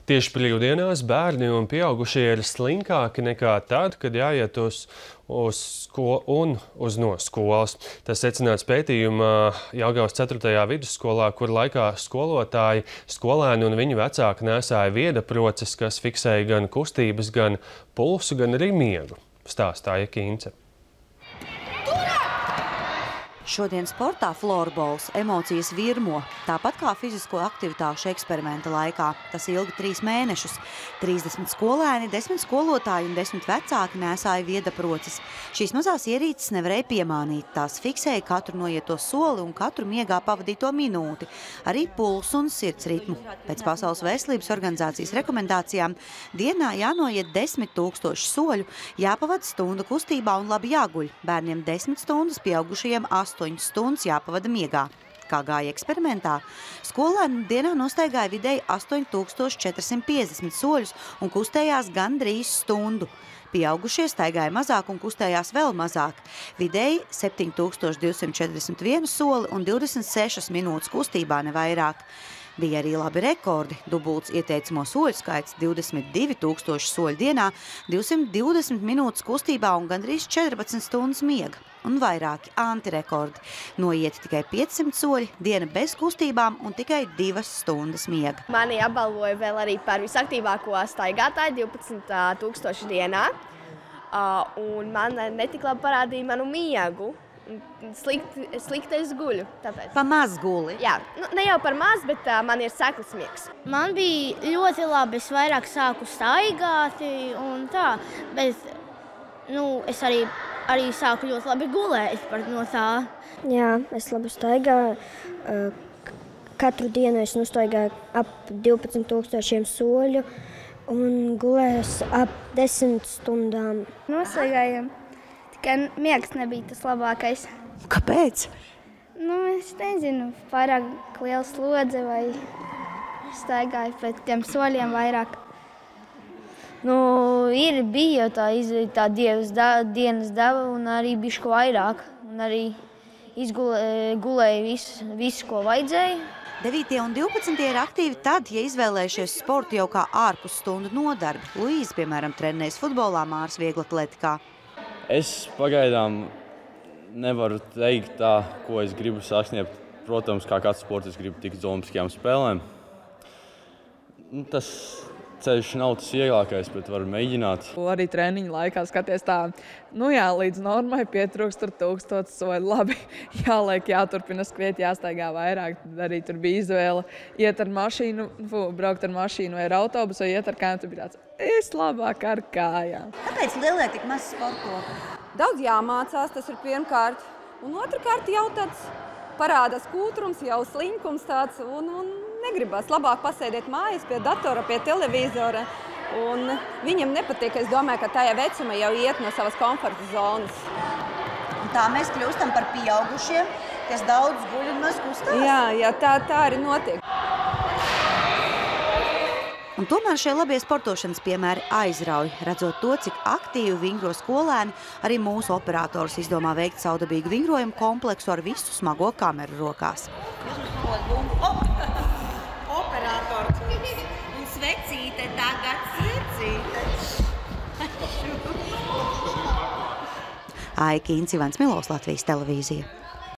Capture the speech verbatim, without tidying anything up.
Tieši brīvdienās bērni un pieaugušie ir slinkāki nekā tad, kad jāiet uz, uz sko un uz no skolas. Tas secināts pētījumā Jelgavas ceturtajā vidusskolā, kur laikā skolotāji, skolēni un viņu vecāki nēsāja viedaproces, kas fiksēja gan kustības, gan pulsu, gan arī miegu, stāstāja Kince. Šodien sportā florbols emocijas virmo, tāpat kā fizisko aktivitāšu eksperimenta laikā. Tas ilgi trīs mēnešus. trīsdesmit skolēni, desmit skolotāji un desmit vecāki nēsāja viedaproces. Šīs mazās ierīces nevarēja piemānīt. Tās fiksēja katru noieto soli un katru miegā pavadīto minūti, arī pulsu un sirds ritmu. Pēc Pasaules veselības organizācijas rekomendācijām dienā jānoiet desmit tūkstoši soļu, jāpavada stundu kustībā un labi jāguļ. Bērniem desmit stundas, pieaugušajiem astoņas stundas jāpavada miegā. Kā gāja eksperimentā? Skolēni dienā nostaigāja vidēji astoņi tūkstoši četri simti piecdesmit soļus un kustējās gandrīz stundu. Pieaugušie staigāja mazāk un kustējās vēl mazāk. Vidēji septiņi tūkstoši divi simti četrdesmit viens soli un divdesmit sešas minūtes kustībā ne vairāk. Bija arī labi rekordi. Dubults ieteicamo soļu skaits divdesmit divi tūkstoši soļu dienā, divsimt divdesmit minūtes kustībā un gandrīz četrpadsmit stundas miega. Un vairāki antirekordi. Noieti tikai piecsimt soļi, diena bez kustībām un tikai divas stundas miega. Mani apbalvoja vēl arī par visaktīvāko staigātāju divpadsmit tūkstoši dienā. Un man netik labi parādīja manu miegu. Slikt, slikti es guļu. Tāpēc. Pa maz guli? Jā, nu, ne jau par maz, bet uh, man ir sekls miegs. Man bija ļoti labi, es vairāk sāku staigāt un tā, bet nu, es arī, arī sāku ļoti labi gulēt par no tā. Jā, es labi staigāju. Katru dienu es nostaigāju ap divpadsmit tūkstošiem soļu un gulēju ap desmit stundām. Nostaigājam. Tikai miegs nebija tas labākais. Kāpēc? Nu, es nezinu, pārāk liela slodze vai staigāju pēc tiem soļiem vairāk. Nu, ir bija tā, tā dievas da, dienas deva un arī bišķi vairāk. Un arī izgulēju visu, visu, ko vajadzēja. devītie un divpadsmitie ir aktīvi tad, ja izvēlējušies sportu jau kā ārpus stundu nodarbi. Luīze, piemēram, trenējas futbolā, Māris vieglatletikā. Es pagaidām nevaru teikt tā, ko es gribu sasniegt. Protams, kā kāds sports, es gribu tikt uz olimpiskajām spēlēm. Tas ceļš nav tas vieglākais, bet varu mēģināt. Arī treniņu laikā skaties tā, nu jā, līdz normai pietrūkst tur tūkstots soļu. Labi, jāliek, jāturpina skriet, jāstaigā vairāk. Tad arī tur bija izvēle iet ar mašīnu, fu, braukt ar mašīnu vai ar autobusu, vai iet ar kājām. Tur bija tāds, es labāk ar kājām. Kāpēc lielie tik maz sporto? Daudz jāmācās, tas ir pirmkārt. Un otrkārt jau tāds parādās kūtrums, jau slinkums tāds. Un, un negribas labāk pasēdēt mājas pie datora, pie televizora. Un viņam nepatīk, es domāju, ka tajā vecumā jau iet no savas komforta zonas. Un tā mēs kļūstam par pieaugušiem, kas daudz guļ un maz kustās? Jā, jā tā, tā arī notiek. Un tomēr šie labie sportošanas piemēri aizrauj. Redzot to, cik aktīvi vingro skolēni, arī mūsu operators izdomā veikt savdabīgu vingrojumu kompleksu ar visu smago kameru rokās. Operators un svecīte tagad svecīte. Aija Kince, Ivans Milovs, Latvijas televīzija.